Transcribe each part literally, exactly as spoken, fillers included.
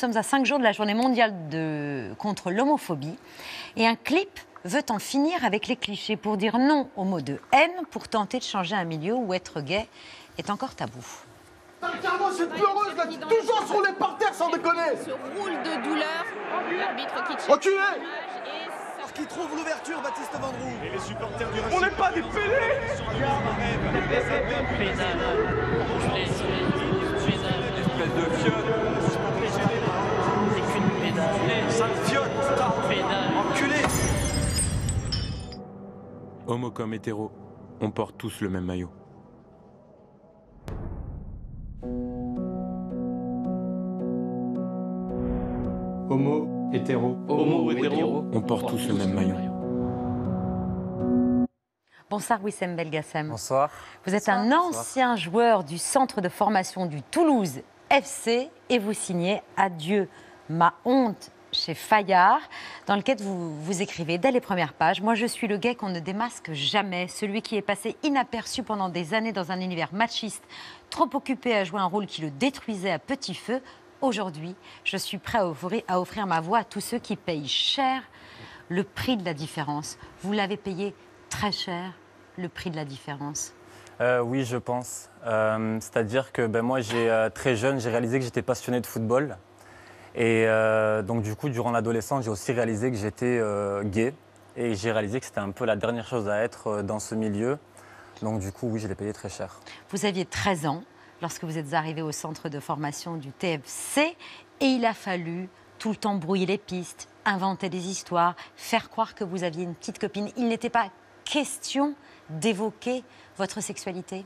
sommes à cinq jours de la journée mondiale de... contre l'homophobie. Et un clip veut en finir avec les clichés pour dire non aux mots de haine, pour tenter de changer un milieu où être gay est encore tabou. Carrément, cette pleureuse là qui toujours se roulait par terre sans déconner. Se roule de douleur. L'arbitre qui Reculez. Qui trouve l'ouverture, Baptiste Vendroux. Et les supporters du On n'est pas des pélés. Espèce de fiole. C'est qu'une pédale. Sale fiole. Enculé. Homo comme hétéro, on porte tous le même maillot. Homo, hétéro. Homo, hétéro. On porte tous le même maillot. Bonsoir Wissem Belgassem. Bonsoir. Vous êtes Bonsoir. un ancien joueur du centre de formation du Toulouse F C et vous signez Adieu ma honte chez Fayard, dans lequel vous, vous écrivez dès les premières pages: moi je suis le gay qu'on ne démasque jamais, celui qui est passé inaperçu pendant des années dans un univers machiste, trop occupé à jouer un rôle qui le détruisait à petit feu. Aujourd'hui, je suis prêt à offrir, à offrir ma voix à tous ceux qui payent cher le prix de la différence. Vous l'avez payé très cher, le prix de la différence. Euh, oui, je pense. Euh, C'est-à-dire que ben, moi, j'ai, euh, très jeune, j'ai réalisé que j'étais passionné de football. Et euh, donc, du coup, durant l'adolescence, j'ai aussi réalisé que j'étais euh, gay. Et j'ai réalisé que c'était un peu la dernière chose à être euh, dans ce milieu. Donc, du coup, oui, je l'ai payé très cher. Vous aviez treize ans lorsque vous êtes arrivé au centre de formation du T F C et il a fallu tout le temps brouiller les pistes, inventer des histoires, faire croire que vous aviez une petite copine. Il n'était pas question d'évoquer votre sexualité?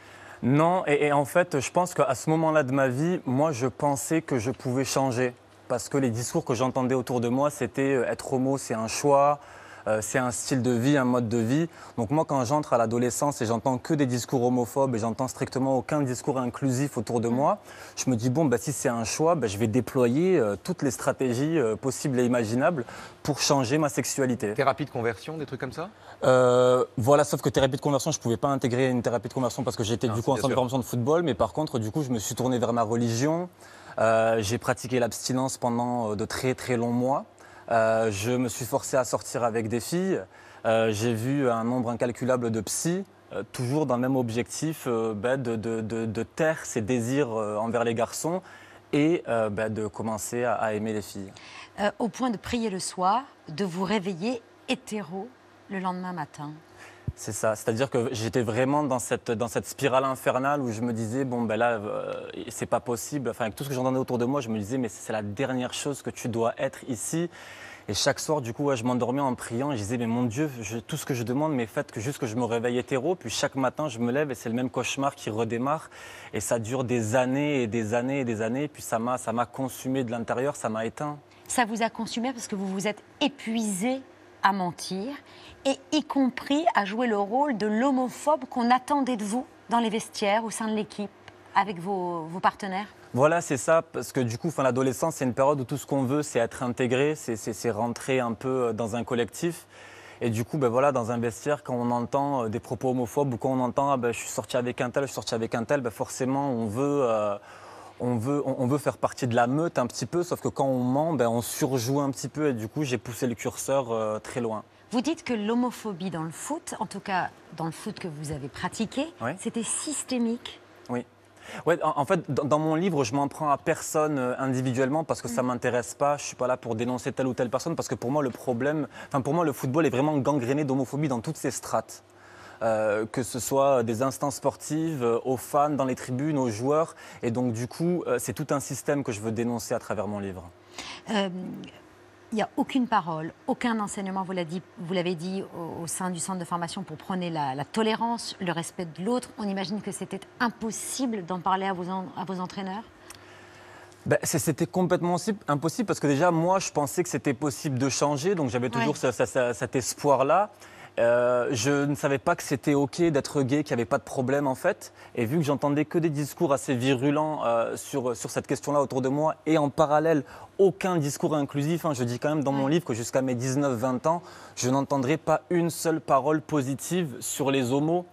Non, et, et en fait, je pense qu'à ce moment-là de ma vie, moi, je pensais que je pouvais changer. Parce que les discours que j'entendais autour de moi, c'était euh, être homo, c'est un choix. Euh, c'est un style de vie, un mode de vie. Donc moi, quand j'entre à l'adolescence et j'entends que des discours homophobes et j'entends strictement aucun discours inclusif autour de moi, je me dis, bon, bah, si c'est un choix, bah, je vais déployer euh, toutes les stratégies euh, possibles et imaginables pour changer ma sexualité. Thérapie de conversion, des trucs comme ça? Euh, voilà, sauf que thérapie de conversion, je ne pouvais pas intégrer une thérapie de conversion parce que j'étais Non, du coup en bien centre de sûr. formation de football. Mais par contre, du coup, je me suis tourné vers ma religion. Euh, j'ai pratiqué l'abstinence pendant euh, de très très longs mois. Euh, je me suis forcé à sortir avec des filles. Euh, j'ai vu un nombre incalculable de psys, euh, toujours dans le même objectif euh, bah, de, de, de, de taire ses désirs euh, envers les garçons et euh, bah, de commencer à, à aimer les filles. Euh, au point de prier le soir, de vous réveiller hétéro le lendemain matin. C'est ça, c'est-à-dire que j'étais vraiment dans cette, dans cette spirale infernale où je me disais, bon ben là, euh, c'est pas possible. Enfin, avec tout ce que j'entendais autour de moi, je me disais, mais c'est la dernière chose que tu dois être ici. Et chaque soir, du coup, ouais, je m'endormais en priant et je disais, mais mon Dieu, je, tout ce que je demande, mais faites que juste que je me réveille hétéro. Puis chaque matin, je me lève et c'est le même cauchemar qui redémarre. Et ça dure des années et des années et des années. Puis ça m'a, ça m'a consumé de l'intérieur, ça m'a éteint. Ça vous a consumé parce que vous vous êtes épuisé à mentir et y compris à jouer le rôle de l'homophobe qu'on attendait de vous dans les vestiaires, au sein de l'équipe, avec vos, vos partenaires. Voilà, c'est ça, parce que du coup, enfin, l'adolescence, c'est une période où tout ce qu'on veut, c'est être intégré, c'est, c'est, c'est rentrer un peu dans un collectif. Et du coup, ben voilà, dans un vestiaire, quand on entend des propos homophobes ou quand on entend ah, ben, je suis sorti avec un tel, je suis sorti avec un tel, ben, forcément, on veut, euh, on, veut, on, on veut faire partie de la meute un petit peu, sauf que quand on ment, ben, on surjoue un petit peu et du coup, j'ai poussé le curseur euh, très loin. Vous dites que l'homophobie dans le foot, en tout cas dans le foot que vous avez pratiqué, Oui. c'était systémique. Oui. Ouais, en, en fait, dans, dans mon livre, je m'en prends à personne euh, individuellement parce que ça ne m'intéresse pas. Je ne suis pas là pour dénoncer telle ou telle personne parce que pour moi, le problème, enfin pour moi, le football est vraiment gangréné d'homophobie dans toutes ses strates. Euh, que ce soit des instances sportives, euh, aux fans, dans les tribunes, aux joueurs. Et donc, du coup, euh, c'est tout un système que je veux dénoncer à travers mon livre. Euh, Il n'y a aucune parole, aucun enseignement, vous l'avez dit, vous l'avez dit au, au sein du centre de formation pour prôner la, la tolérance, le respect de l'autre. On imagine que c'était impossible d'en parler à vos, en, à vos entraîneurs? Ben, c'était complètement impossible parce que déjà, moi, je pensais que c'était possible de changer. Donc, j'avais toujours Ouais. ce, ce, ce, cet espoir-là. Euh, je ne savais pas que c'était OK d'être gay, qu'il n'y avait pas de problème en fait. Et vu que j'entendais que des discours assez virulents euh, sur, sur cette question-là autour de moi et en parallèle, aucun discours inclusif. Hein, je dis quand même dans mon livre que jusqu'à mes dix-neuf vingt ans, je n'entendrai pas une seule parole positive sur les homos.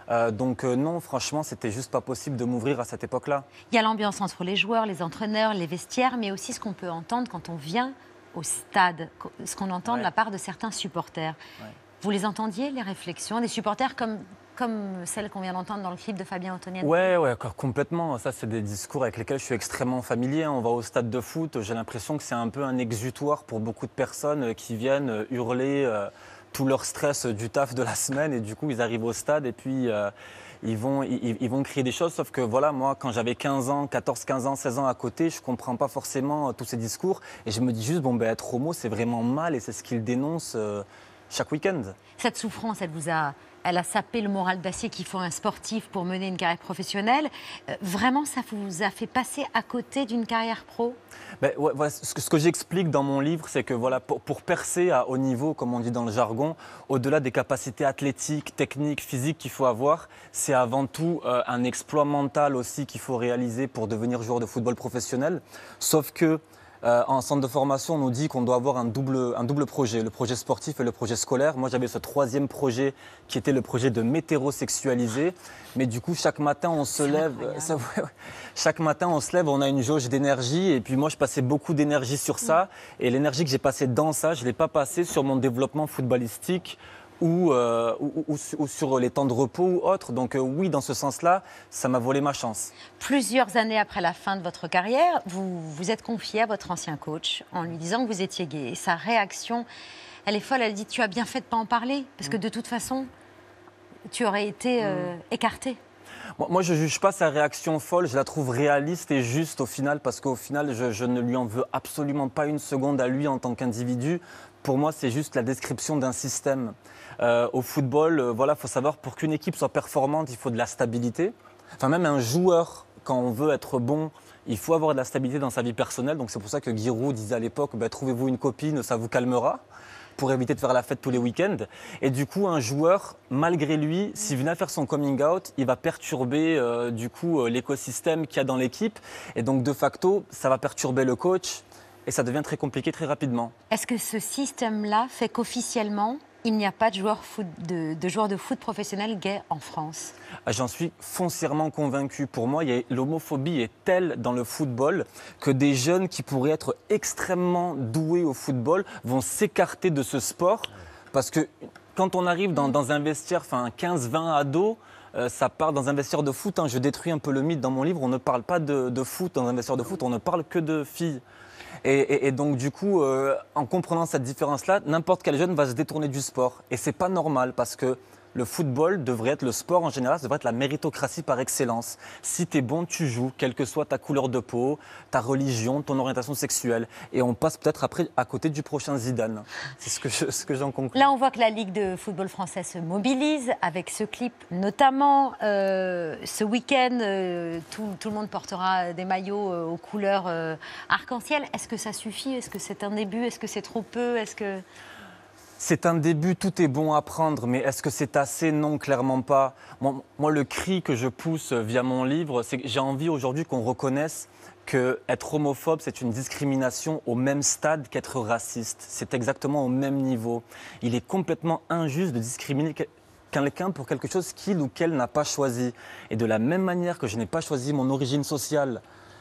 Euh, donc euh, non, franchement, c'était juste pas possible de m'ouvrir à cette époque-là. Il y a l'ambiance entre les joueurs, les entraîneurs, les vestiaires, mais aussi ce qu'on peut entendre quand on vient au stade, ce qu'on entend Ouais. de la part de certains supporters. Ouais. Vous les entendiez, les réflexions des supporters comme, comme celles qu'on vient d'entendre dans le clip de Fabien Antonienne? Ouais, ouais, co- complètement. Ça, c'est des discours avec lesquels je suis extrêmement familier. On va au stade de foot, j'ai l'impression que c'est un peu un exutoire pour beaucoup de personnes euh, qui viennent euh, hurler euh, tout leur stress du taf de la semaine et du coup, ils arrivent au stade et puis euh, ils, vont, ils, ils vont crier des choses. Sauf que voilà, moi, quand j'avais quinze ans, quatorze, quinze ans, seize ans à côté, je ne comprends pas forcément euh, tous ces discours et je me dis juste, bon, ben, être homo, c'est vraiment mal et c'est ce qu'ils dénoncent euh, chaque week-end. Cette souffrance, elle vous a, elle a sapé le moral d'acier qu'il faut un sportif pour mener une carrière professionnelle. Euh, vraiment, ça vous a fait passer à côté d'une carrière pro? Ben, ouais, voilà, ce que, ce que j'explique dans mon livre, c'est que voilà, pour, pour percer à haut niveau, comme on dit dans le jargon, au-delà des capacités athlétiques, techniques, physiques qu'il faut avoir, c'est avant tout euh, un exploit mental aussi qu'il faut réaliser pour devenir joueur de football professionnel. Sauf que Euh, en centre de formation, on nous dit qu'on doit avoir un double, un double projet, le projet sportif et le projet scolaire. Moi, j'avais ce troisième projet qui était le projet de m'hétérosexualiser. Mais du coup, chaque matin, on se lève. Ça, ouais, ouais. Chaque matin, on se lève, on a une jauge d'énergie. Et puis moi, je passais beaucoup d'énergie sur ça. Et l'énergie que j'ai passée dans ça, je ne l'ai pas passée sur mon développement footballistique. Ou, euh, ou, ou, ou sur les temps de repos ou autres. Donc euh, oui, dans ce sens-là, ça m'a volé ma chance. Plusieurs années après la fin de votre carrière, vous vous êtes confié à votre ancien coach en lui disant que vous étiez gay. Et sa réaction, elle est folle. Elle dit « Tu as bien fait de ne pas en parler, parce que de toute façon, tu aurais été euh, écarté. » Moi, moi, je ne juge pas sa réaction folle, je la trouve réaliste et juste au final, parce qu'au final, je, je ne lui en veux absolument pas une seconde à lui en tant qu'individu. Pour moi, c'est juste la description d'un système. Euh, au football, euh, voilà, faut savoir, pour qu'une équipe soit performante, il faut de la stabilité. Enfin, même un joueur, quand on veut être bon, il faut avoir de la stabilité dans sa vie personnelle. Donc c'est pour ça que Giroud disait à l'époque, bah, trouvez-vous une copine, ça vous calmera, pour éviter de faire la fête tous les week-ends. Et du coup, un joueur, malgré lui, s'il venait à faire son coming out, il va perturber euh, du coup euh, l'écosystème qu'il y a dans l'équipe. Et donc, de facto, ça va perturber le coach et ça devient très compliqué très rapidement. Est-ce que ce système-là fait qu'officiellement, il n'y a pas de joueurs foot, de, de joueurs de foot professionnels gays en France? J'en suis foncièrement convaincu. Pour moi, il y a- l'homophobie est telle dans le football que des jeunes qui pourraient être extrêmement doués au football vont s'écarter de ce sport. Parce que quand on arrive dans, dans un vestiaire, enfin quinze vingt ados, euh, ça part dans un vestiaire de foot. Hein. Je détruis un peu le mythe dans mon livre. On ne parle pas de, de foot dans un vestiaire de foot, on ne parle que de filles. Et, et, et donc, du coup, euh, en comprenant cette différence-là, n'importe quel jeune va se détourner du sport. Et c'est pas normal parce que le football devrait être, le sport en général, ça devrait être la méritocratie par excellence. Si tu es bon, tu joues, quelle que soit ta couleur de peau, ta religion, ton orientation sexuelle. Et on passe peut-être après à côté du prochain Zidane. C'est ce que, je, ce que j'en conclus. Là, on voit que la Ligue de football français se mobilise avec ce clip, notamment euh, ce week-end, euh, tout, tout le monde portera des maillots euh, aux couleurs euh, arc-en-ciel. Est-ce que ça suffit? Est-ce que c'est un début? Est-ce que c'est trop peu? Est-ce que... C'est un début, tout est bon à prendre, mais est-ce que c'est assez? Non, clairement pas. Moi, moi, le cri que je pousse via mon livre, c'est que j'ai envie aujourd'hui qu'on reconnaisse qu'être homophobe, c'est une discrimination au même stade qu'être raciste. C'est exactement au même niveau. Il est complètement injuste de discriminer quelqu'un pour quelque chose qu'il ou qu'elle n'a pas choisi. Et de la même manière que je n'ai pas choisi mon origine sociale,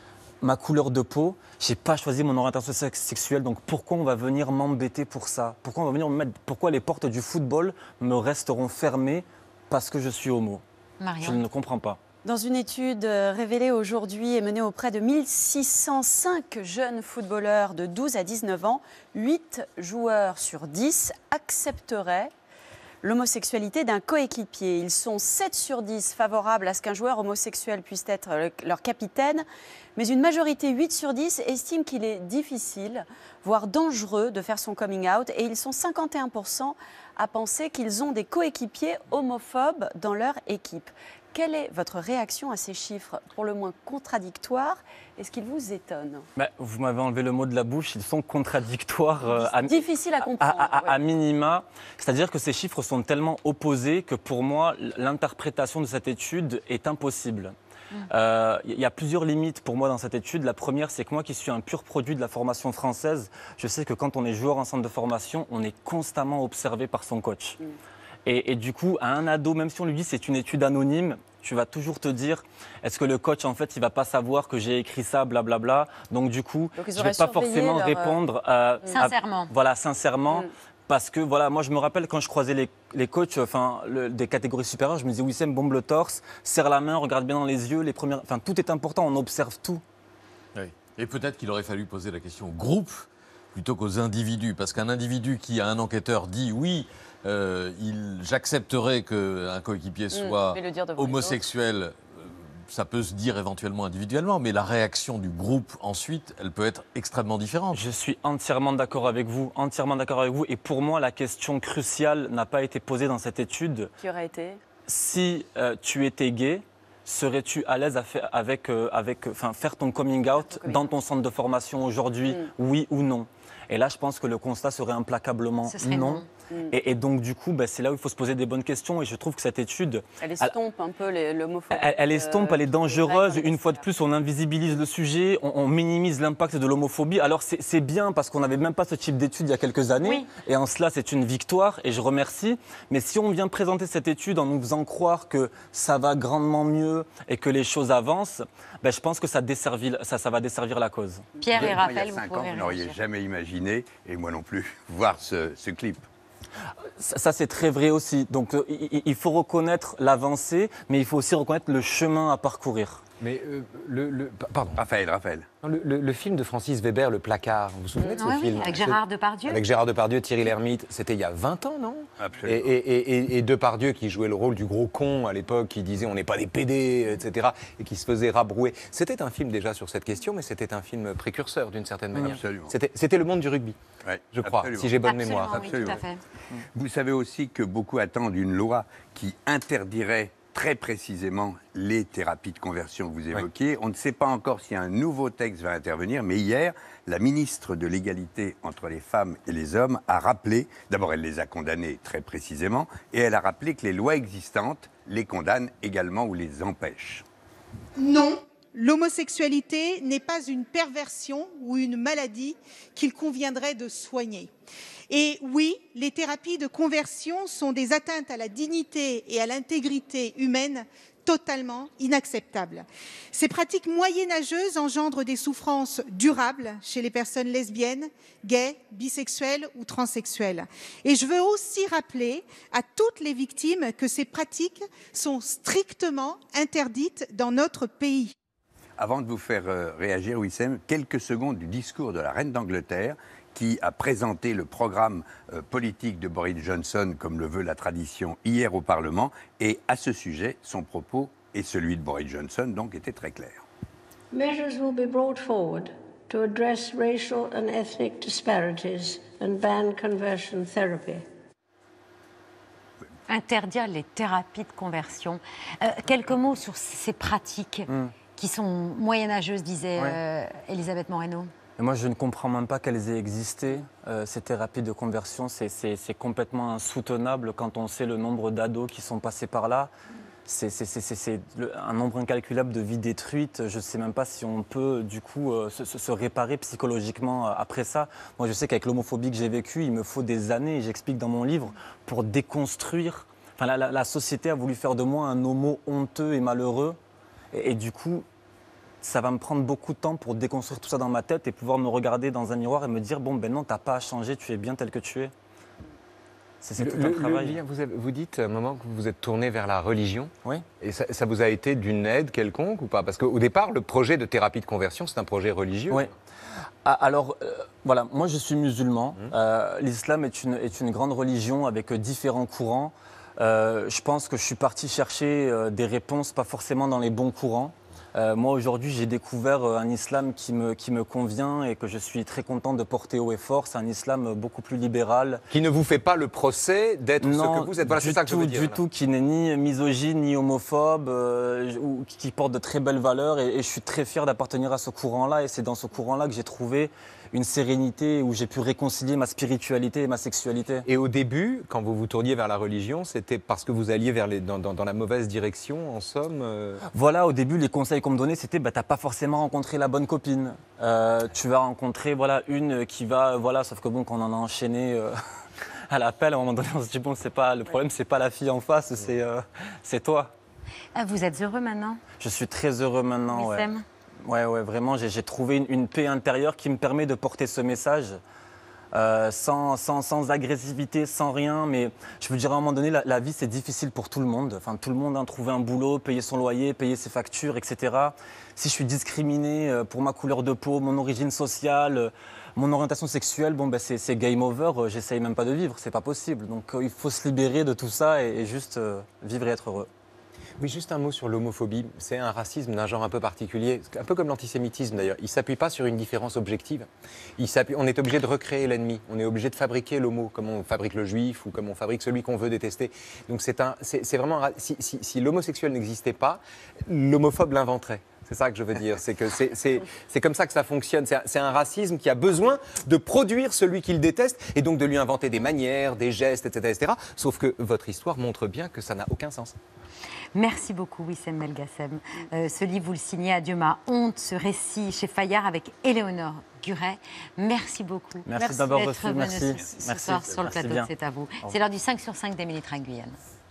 ma couleur de peau, je n'ai pas choisi mon orientation sexuelle, donc pourquoi on va venir m'embêter pour ça? Pourquoi on va venir me mettre, pourquoi les portes du football me resteront fermées parce que je suis homo? Marion. Je ne comprends pas. Dans une étude révélée aujourd'hui et menée auprès de mille six cent cinq jeunes footballeurs de douze à dix-neuf ans, huit joueurs sur dix accepteraient l'homosexualité d'un coéquipier. Ils sont sept sur dix favorables à ce qu'un joueur homosexuel puisse être leur capitaine, mais une majorité, huit sur dix, estime qu'il est difficile, voire dangereux de faire son coming out, et ils sont cinquante et un pour cent à penser qu'ils ont des coéquipiers homophobes dans leur équipe. Quelle est votre réaction à ces chiffres pour le moins contradictoires? Est-ce qu'ils vous étonnent? Bah, vous m'avez enlevé le mot de la bouche, ils sont contradictoires. Euh, à, difficile à comprendre. À, à, ouais. à minima, c'est-à-dire que ces chiffres sont tellement opposés que pour moi, l'interprétation de cette étude est impossible. Il mmh. euh, y a plusieurs limites pour moi dans cette étude. La première, c'est que moi qui suis un pur produit de la formation française, je sais que quand on est joueur en centre de formation, on est constamment observé par son coach. Mmh. Et, et du coup, à un ado, même si on lui dit c'est une étude anonyme, tu vas toujours te dire, est-ce que le coach, en fait, il va pas savoir que j'ai écrit ça, blablabla. Donc du coup, Donc, ils je ne auraient vais pas surveillé forcément leur, euh, répondre à, Sincèrement. à- voilà, sincèrement. Mm. Parce que voilà, moi je me rappelle quand je croisais les, les coachs enfin, le- des catégories supérieures, je me disais Wissem, bombe le torse, serre la main, regarde bien dans les yeux, les premières, enfin tout est important, on observe tout. Oui. Et peut-être qu'il aurait fallu poser la question au groupe plutôt qu'aux individus. Parce qu'un individu qui, à un enquêteur, dit oui, euh, il- j'accepterais qu'un coéquipier soit mais le dire devant les homosexuel, euh, ça peut se dire éventuellement individuellement, mais la réaction du groupe ensuite, elle peut être extrêmement différente. Je suis entièrement d'accord avec vous, entièrement d'accord avec vous. Et pour moi, la question cruciale n'a pas été posée dans cette étude. Qui aurait été Si euh, tu étais gay, serais-tu à l'aise à faire, avec, euh, avec, enfin, faire ton coming out coming dans out. ton centre de formation aujourd'hui, Mm. oui ou non? Et là, je pense que le constat serait implacablement Ce serait non. non. Et, et donc, du coup, bah, c'est là où il faut se poser des bonnes questions. Et je trouve que cette étude, Elle estompe un peu les- l'homophobie. elle, elle estompe, euh, elle est qui dangereuse. règne dans Une fois de les plus, on invisibilise le sujet, on, on minimise l'impact de l'homophobie. Alors, c'est c'est bien parce qu'on n'avait même pas ce type d'étude il y a quelques années. Oui. Et en cela, c'est une victoire et je remercie. Mais si on vient présenter cette étude en nous faisant croire que ça va grandement mieux et que les choses avancent, ben, je pense que ça, desservit- ça, ça va desservir la cause. Pierre et Il y Raphaël, a vous cinq ans, pouvez vous n'auriez réagir. jamais imaginé, et moi non plus, voir ce, ce clip. Ça, ça, c'est très vrai aussi. Donc, euh, il, il faut reconnaître l'avancée, mais il faut aussi reconnaître le chemin à parcourir. Mais euh, le, le- pa- pardon. Raphaël, Raphaël. Non, Le, le- le film de Francis Weber, Le Placard, vous vous souvenez de ce Ouais, oui, film avec Ce- Gérard Depardieu. Avec Gérard Depardieu, Thierry Lhermitte, c'était il y a vingt ans, non? Et, Absolument. et, et, et- et Depardieu qui jouait le rôle du gros con à l'époque, qui disait on n'est pas des pédés, et cetera, et qui se faisait rabrouer. C'était un film déjà sur cette question, mais c'était un film précurseur d'une certaine manière. Absolument. C'était c'était le monde du rugby, Ouais, je crois, absolument. si j'ai bonne Absolument, mémoire. oui, tout à Absolument. fait. Vous savez aussi que beaucoup attendent une loi qui interdirait très précisément les thérapies de conversion que vous évoquiez. On ne sait pas encore si un nouveau texte va intervenir, mais hier, la ministre de l'égalité entre les femmes et les hommes a rappelé, d'abord elle les a condamnés très précisément, et elle a rappelé que les lois existantes les condamnent également ou les empêchent. Non, l'homosexualité n'est pas une perversion ou une maladie qu'il conviendrait de soigner. Et oui, les thérapies de conversion sont des atteintes à la dignité et à l'intégrité humaine totalement inacceptables. Ces pratiques moyenâgeuses engendrent des souffrances durables chez les personnes lesbiennes, gays, bisexuelles ou transsexuelles. Et je veux aussi rappeler à toutes les victimes que ces pratiques sont strictement interdites dans notre pays. Avant de vous faire euh, réagir, Wissem, quelques secondes du discours de la reine d'Angleterre qui a présenté le programme euh, politique de Boris Johnson comme le veut la tradition hier au Parlement. Et à ce sujet, son propos et celui de Boris Johnson donc étaient très clairs. Measures will be brought forward to address racial and ethnic disparities and ban conversion therapy. Interdire les thérapies de conversion. Euh, quelques mots sur ces pratiques Mm. qui sont moyenâgeuses, disait Ouais. euh, Elisabeth Moreno. Et moi, je ne comprends même pas qu'elles aient existé. Euh, ces thérapies de conversion, c'est- c'est c'est complètement insoutenable quand on sait le nombre d'ados qui sont passés par là. C'est c'est- c'est- c'est- c'est le- un nombre incalculable de vies détruites. Je ne sais même pas si on peut, du coup, euh, se, se- se réparer psychologiquement euh, après ça. Moi, je sais qu'avec l'homophobie que j'ai vécue, il me faut des années, et j'explique dans mon livre, pour déconstruire. Enfin, la, la- la société a voulu faire de moi un homo honteux et malheureux. Et, et du coup, ça va me prendre beaucoup de temps pour déconstruire tout ça dans ma tête et pouvoir me regarder dans un miroir et me dire bon, ben non, t'as pas à changer, tu es bien tel que tu es. C'est c'est Le- tout le- un le travail. lien, vous, avez- vous dites à un moment que vous vous êtes tourné vers la religion. Oui. Et ça, ça vous a été d'une aide quelconque ou pas? Parce qu'au départ, le projet de thérapie de conversion, c'est un projet religieux. Oui. Ah, alors, euh, voilà, moi je suis musulman. Euh, L'islam est une, est une grande religion avec euh, différents courants. Euh, je pense que je suis parti chercher euh, des réponses, pas forcément dans les bons courants. Euh, moi aujourd'hui j'ai découvert euh, un islam qui me, qui me convient et que je suis très content de porter haut et fort. C'est un islam euh, beaucoup plus libéral. Qui ne vous fait pas le procès d'être ce que vous êtes. Voilà, du c'est ça que je tout, veux dire. du là. tout, qui n'est ni misogyne ni homophobe, euh, ou qui porte de très belles valeurs. Et, et je suis très fier d'appartenir à ce courant-là. Et c'est dans ce courant-là que j'ai trouvé une sérénité, où j'ai pu réconcilier ma spiritualité et ma sexualité. Et au début, quand vous vous tourniez vers la religion, c'était parce que vous alliez vers les, dans, dans- dans la mauvaise direction, en somme euh... Voilà, au début, les conseils qu'on me donnait, c'était bah, t'as pas forcément rencontré la bonne copine. Euh, tu vas rencontrer voilà, une qui va, voilà, sauf que bon, quand on en a enchaîné euh, à l'appel, à un moment donné, on se dit, bon, c'est pas, le problème, c'est pas la fille en face, c'est euh, c'est toi. Ah, vous êtes heureux maintenant? Je suis très heureux maintenant, ouais. Wissem? Ouais, ouais, vraiment, j'ai j'ai trouvé une, une paix intérieure qui me permet de porter ce message. Euh, sans, sans, sans agressivité, sans rien, mais je veux dire à un moment donné, la, la vie c'est difficile pour tout le monde. Enfin, tout le monde a trouvé un boulot, payer son loyer, payer ses factures, et cetera. Si je suis discriminé pour ma couleur de peau, mon origine sociale, mon orientation sexuelle, bon, ben, c'est game over, j'essaye même pas de vivre, c'est pas possible. Donc euh, il faut se libérer de tout ça et, et juste euh, vivre et être heureux. Oui, juste un mot sur l'homophobie. C'est un racisme d'un genre un peu particulier, un peu comme l'antisémitisme d'ailleurs. Il ne s'appuie pas sur une différence objective. Il on est obligé de recréer l'ennemi. On est obligé de fabriquer l'homo, comme on fabrique le juif ou comme on fabrique celui qu'on veut détester. Donc c'est vraiment un, si, si, si l'homosexuel n'existait pas, l'homophobe l'inventerait. C'est ça que je veux dire. C'est que c'est comme ça que ça fonctionne. C'est un racisme qui a besoin de produire celui qu'il déteste et donc de lui inventer des manières, des gestes, et cetera, et cetera. Sauf que votre histoire montre bien que ça n'a aucun sens. Merci beaucoup, Wissem Belgacem. Euh, ce livre, vous le signez, Adieu ma honte, ce récit chez Fayard avec Éléonore Guret. Merci beaucoup. Merci, Merci d'avoir reçu. Merci. Merci. Ce, ce Merci. soir sur le Merci plateau bien. de C'est à vous. C'est l'heure du cinq sur cinq d'Émilie Train-Guyane.